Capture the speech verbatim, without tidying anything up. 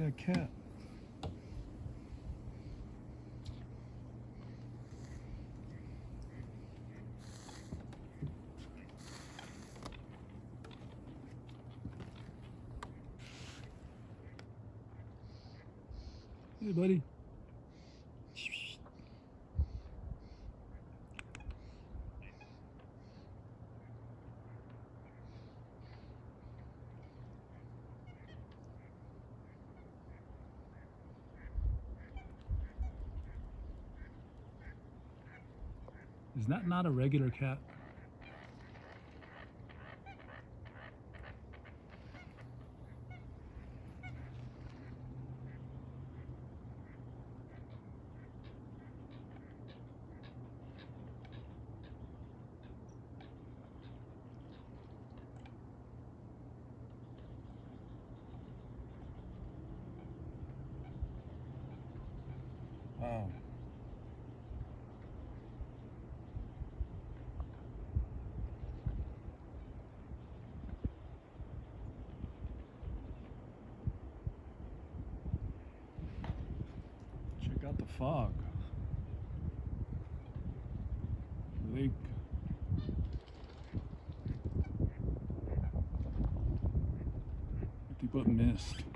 that cat. Hey, buddy. Is that not a regular cat? Wow. Check out the fog. Lake. Nothing but mist.